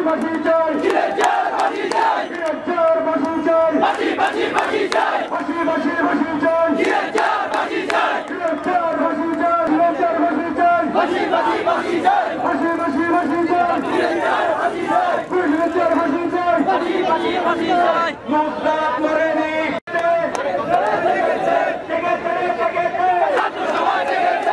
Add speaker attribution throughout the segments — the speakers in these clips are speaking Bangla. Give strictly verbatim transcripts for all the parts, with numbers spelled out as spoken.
Speaker 1: ফাঁসি চাই
Speaker 2: সিলেটের ফাঁসি চাই
Speaker 1: সিলেটের ফাঁসি চাই
Speaker 2: ফাঁসি ফাঁসি ফাঁসি চাই
Speaker 1: ফাঁসি ফাঁসি ফাঁসি চাই
Speaker 2: সিলেটের ফাঁসি চাই
Speaker 1: সিলেটের ফাঁসি চাই সিলেটের ফাঁসি চাই
Speaker 2: ফাঁসি ফাঁসি ফাঁসি চাই
Speaker 1: ফাঁসি ফাঁসি ফাঁসি চাই
Speaker 2: সিলেটের ফাঁসি চাই
Speaker 1: সিলেটের ফাঁসি চাই
Speaker 2: ফাঁসি ফাঁসি ফাঁসি চাই
Speaker 1: মুস্তাক মরেনি
Speaker 2: ছাত্র সমাজ জেগেছে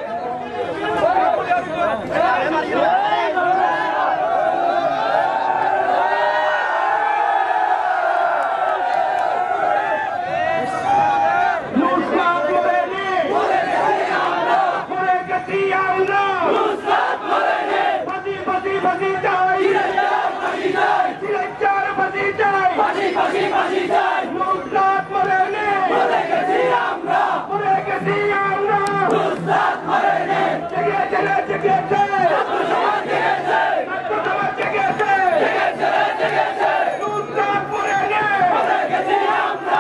Speaker 1: মুস্তাক মরেনি
Speaker 2: মরে গেছি আমরা
Speaker 1: মরে গেছি আমরা
Speaker 2: মুস্তাক মরেনি
Speaker 1: ফাঁসি ফাঁসি ফাঁসি চাই
Speaker 2: সিলেটের ফাঁসি চাই
Speaker 1: সিলেটের ফাঁসি চাই
Speaker 2: ফাঁসি ফাঁসি ফাঁসি চাই
Speaker 1: মুস্তাক মরেনি
Speaker 2: মরে গেছি আমরা
Speaker 1: মরে গেছি আমরা
Speaker 2: মুস্তাক মরেনি
Speaker 1: জেগেছে রে জেগেছে
Speaker 2: ছাত্র সমাজ জেগেছে
Speaker 1: ছাত্র সমাজ জেগেছে
Speaker 2: জেগেছে রে জেগেছে
Speaker 1: মুস্তাক মরেনি
Speaker 2: মরে গেছি আমরা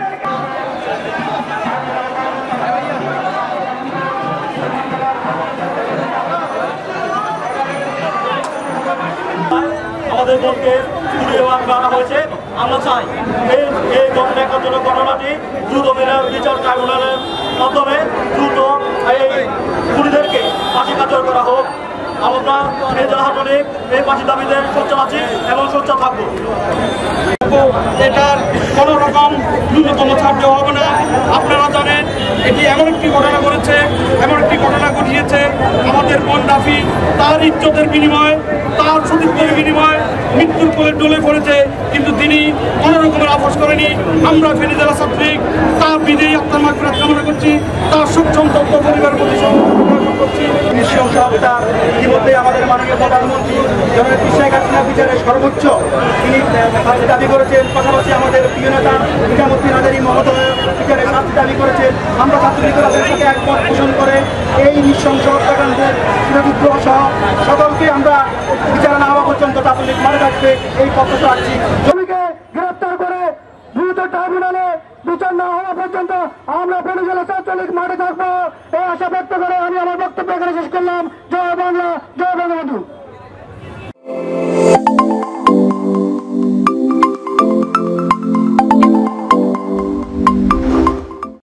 Speaker 3: আমাদের দলকে তুলে আনা হয়েছে। আমরা চাই এই এই ঘটনার ঘটনাটি দ্রুত মেনে বিচার ট্রাইব্যুনালের মাধ্যমে দ্রুত এই খুনিদেরকে ফাঁসি কার্যকর করা হোক। আমরা এই জনসাধারণিক এই ফাঁসি দাবিতে সোচ্চার আছি এবং সোচ্চার থাকবো।
Speaker 4: এটার কোনো রকম ন্যূনতম ছাড় দেওয়া হবে না। আপনারা জানেন এটি এমন একটি ঘটনা করেছে এমন একটি ঘটনা ঘটিয়েছে আমাদের বোন রাফি তার ইজ্জতের বিনিময়ে তার সতীত্বের বিনিময়ে মৃত্যুর কোলে ডলে পড়েছে, কিন্তু তিনি কোনো রকমের আপোষ করেনি। আমরা ফেনী জেলা ছাত্রীক তার বিজয়ী আত্মার মাগফিরাত কামনা করছি, তার শোক সন্তপ্ত পরিবারের প্রতি সমর্থন করছি।
Speaker 3: নৃশংস হত্যা ইতিমধ্যে আমাদের মাননীয় প্রধানমন্ত্রী জননেত্রী শেখ হাসিনা বিচারের সর্বোচ্চ তিনি শাস্তি দাবি করেছেন। পাশাপাশি আমাদের প্রিয় নেতা নিজামুদ্দিন আজারি মহোদয় বিচারের শাস্তি দাবি করেছেন। আমরা ছাত্রলীগের তাদের সাথে একমত পোষণ করে এই নৃশংস হত্যাকাণ্ডের বিদ্রোহ সহ সকলকে আমরা বিচার না হওয়া পর্যন্ত ছাত্রলীগ মারে থাকবে এই প্রত্যাশা রাখছি।
Speaker 1: জমিকে গ্রেপ্তার করে দ্রুত ট্রাইব্যুনালে বিচার না হওয়া পর্যন্ত আমরা ফেনী জেলা ছাত্রলীগ মাঠে থাকবো এই আশা ব্যক্ত করে আমি আমার বক্তব্য এখানে শেষ করলাম। জয় বাংলা, জয় বঙ্গবন্ধু।